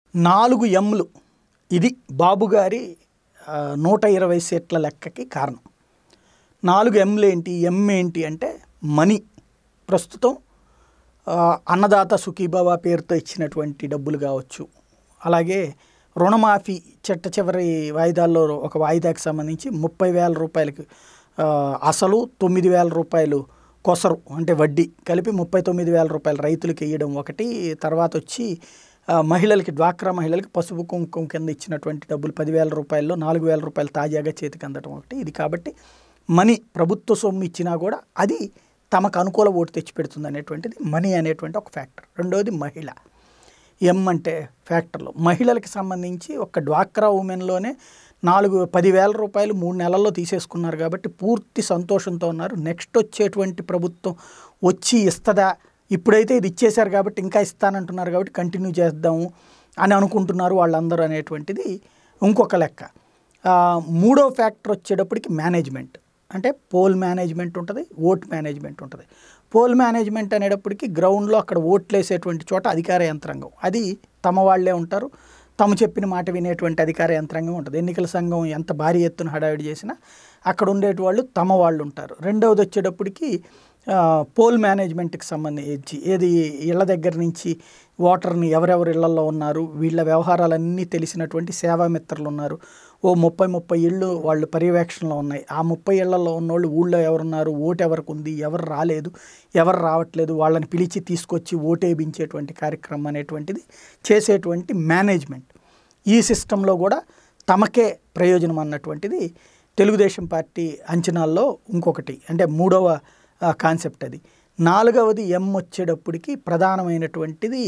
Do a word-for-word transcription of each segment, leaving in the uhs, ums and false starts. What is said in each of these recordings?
నాలుగు ఎంలు ఇది బాబు గారి నూట ఇరవై సీట్ల లెక్కకి కారణం. నాలుగు ఎంలు ఏంటి, ఎం ఏంటి అంటే మనీ. ప్రస్తుతం అన్నదాత సుఖీభవ పేరుతో ఇచ్చినటువంటి డబ్బులు కావచ్చు, అలాగే రుణమాఫీ చిట్ట చివరి వాయిదాల్లో ఒక వాయిదాకి సంబంధించి ముప్పై వేల రూపాయలకి అసలు తొమ్మిది వేల రూపాయలు కొసరు అంటే వడ్డీ కలిపి ముప్పై తొమ్మిది వేల రూపాయలు రైతులకు వేయడం ఒకటి. తర్వాత వచ్చి మహిళలకి, డ్వాక్రా మహిళలకి పసుపు కుంకుమ కింద ఇచ్చినటువంటి డబ్బులు పదివేల రూపాయల్లో నాలుగు వేల రూపాయలు తాజాగా చేతికి అందడం ఒకటి. ఇది కాబట్టి మనీ ప్రభుత్వ సొమ్ము ఇచ్చినా కూడా అది తమకు అనుకూల ఓటు తెచ్చిపెడుతుంది అనేటువంటిది మనీ అనేటువంటి ఒక ఫ్యాక్టర్. రెండవది మహిళ. ఎం అంటే ఫ్యాక్టర్లో మహిళలకు సంబంధించి ఒక డ్వాక్రా ఉమెన్లోనే నాలుగు పదివేల రూపాయలు మూడు నెలల్లో తీసేసుకున్నారు కాబట్టి పూర్తి సంతోషంతో ఉన్నారు. నెక్స్ట్ వచ్చేటువంటి ప్రభుత్వం వచ్చి ఇస్తుందా, ఇప్పుడైతే ఇది ఇచ్చేశారు కాబట్టి ఇంకా ఇస్తానంటున్నారు కాబట్టి కంటిన్యూ చేద్దాము అని అనుకుంటున్నారు వాళ్ళందరూ అనేటువంటిది ఇంకొక లెక్క. మూడో ఫ్యాక్టర్ వచ్చేటప్పటికి మేనేజ్మెంట్, అంటే పోల్ మేనేజ్మెంట్ ఉంటుంది, ఓట్ మేనేజ్మెంట్ ఉంటుంది. పోల్ మేనేజ్మెంట్ అనేటప్పటికి గ్రౌండ్లో అక్కడ ఓట్లు వేసేటువంటి చోట అధికార యంత్రాంగం అది తమ వాళ్ళే ఉంటారు, తమ చెప్పిన మాట వినేటువంటి అధికార యంత్రాంగం ఉంటుంది. ఎన్నికల సంఘం ఎంత భారీ ఎత్తున హడావిడి చేసినా అక్కడ ఉండేటి వాళ్ళు తమ వాళ్ళు ఉంటారు. రెండవది వచ్చేటప్పటికి పోల్ మేనేజ్మెంట్కి సంబంధించి ఏది ఇళ్ల దగ్గర నుంచి ఓటర్ని ఎవరెవరు ఇళ్లలో ఉన్నారు వీళ్ళ వ్యవహారాలన్నీ తెలిసినటువంటి సేవామిత్రులు ఉన్నారు. ఓ ముప్పై ముప్పై ఇళ్ళు వాళ్ళు పర్యవేక్షణలో ఉన్నాయి. ఆ ముప్పై ఇళ్లలో ఉన్నోళ్ళు ఊళ్ళో ఎవరున్నారు, ఓటు ఎవరికి ఉంది, ఎవరు రాలేదు, ఎవరు రావట్లేదు, వాళ్ళని పిలిచి తీసుకొచ్చి ఓటేయించేటువంటి కార్యక్రమం అనేటువంటిది చేసేటువంటి మేనేజ్మెంట్. ఈ సిస్టంలో కూడా తమకే ప్రయోజనం అన్నటువంటిది తెలుగుదేశం పార్టీ అంచనాల్లో ఇంకొకటి, అంటే మూడవ కాన్సెప్ట్ అది. నాలుగవది ఎం వచ్చేటప్పటికి ప్రధానమైనటువంటిది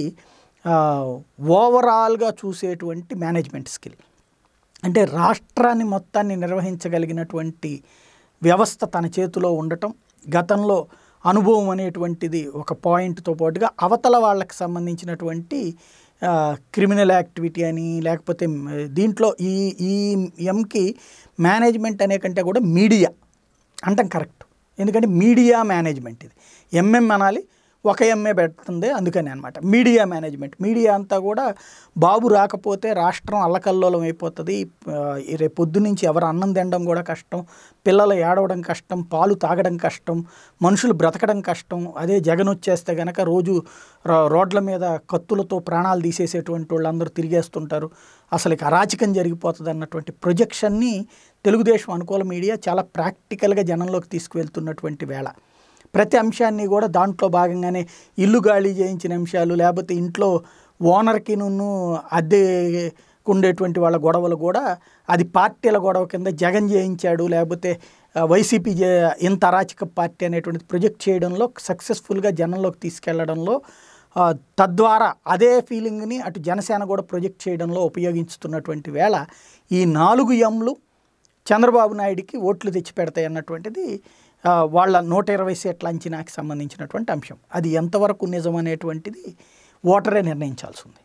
ఓవరాల్గా చూసేటువంటి మేనేజ్మెంట్ స్కిల్, అంటే రాష్ట్రాన్ని మొత్తాన్ని నిర్వహించగలిగినటువంటి వ్యవస్థ తన చేతిలో ఉండటం. గతంలో అనుభవం అనేటువంటిది ఒక పాయింట్తో పాటుగా అవతల వాళ్ళకి సంబంధించినటువంటి క్రిమినల్ యాక్టివిటీ అని లేకపోతే దీంట్లో ఈ ఈ ఎంకి మేనేజ్మెంట్ అనే కంటే కూడా మీడియా అంటాం కరెక్ట్, ఎందుకంటే మీడియా మేనేజ్మెంట్ ఇది. ఎంఎం అనాలి, ఒక ఎంఏ పెడుతుంది అందుకని అనమాట మీడియా మేనేజ్మెంట్. మీడియా అంతా కూడా బాబు రాకపోతే రాష్ట్రం అల్లకల్లోలం అయిపోతుంది, రేపు పొద్దు నుంచి ఎవరు అన్నం తినడం కూడా కష్టం, పిల్లలు ఏడవడం కష్టం, పాలు తాగడం కష్టం, మనుషులు బ్రతకడం కష్టం. అదే జగన్ వచ్చేస్తే కనుక రోజు రోడ్ల మీద కత్తులతో ప్రాణాలు తీసేసేటువంటి వాళ్ళందరూ తిరిగేస్తుంటారు, అసలు అరాచకం జరిగిపోతుంది అన్నటువంటి ప్రొజెక్షన్ని తెలుగుదేశం అనుకూల మీడియా చాలా ప్రాక్టికల్గా జనంలోకి తీసుకువెళ్తున్నటువంటి వేళ. ప్రతి అంశాన్ని కూడా దాంట్లో భాగంగానే ఇల్లు గాళీ చేయించిన అంశాలు, లేకపోతే ఇంట్లో ఓనర్కి నున్ను అద్దెకుండేటువంటి వాళ్ళ గొడవలు కూడా అది పార్టీల గొడవ కింద జగన్ చేయించాడు, లేకపోతే వైసీపీ చే ఇంత అరాచక పార్టీ అనేటువంటిది ప్రొజెక్ట్ చేయడంలో సక్సెస్ఫుల్గా జనంలోకి తీసుకెళ్లడంలో, తద్వారా అదే ఫీలింగ్ని అటు జనసేన కూడా ప్రొజెక్ట్ చేయడంలో ఉపయోగించుతున్నటువంటి వేళ ఈ నాలుగు ఎంలు చంద్రబాబు నాయుడికి ఓట్లు తెచ్చిపెడతాయి అన్నటువంటిది వాళ్ళ నూట ఇరవై సీట్ల అంచనాకి సంబంధించినటువంటి అంశం. అది ఎంతవరకు నిజం అనేటువంటిది ఓటరే నిర్ణయించాల్సి ఉంది.